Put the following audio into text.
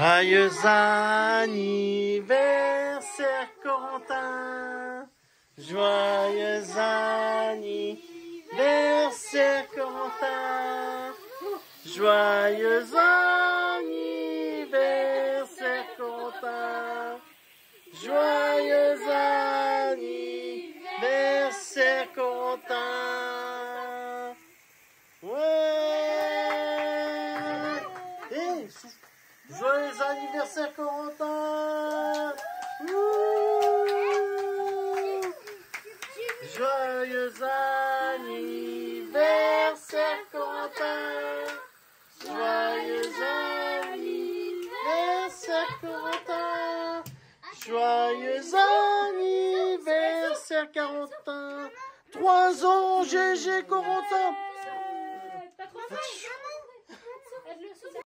Joyeux anniversaire Corentin. Joyeux anniversaire Corentin. Joyeux anniversaire Corentin. Joyeux anniversaire Corentin. Ouais. Et joyeux anniversaire Corentin. Joyeux anniversaire Corentin. Joyeux anniversaire Corentin. Joyeux anniversaire Corentin. 3 ans GG Corentin.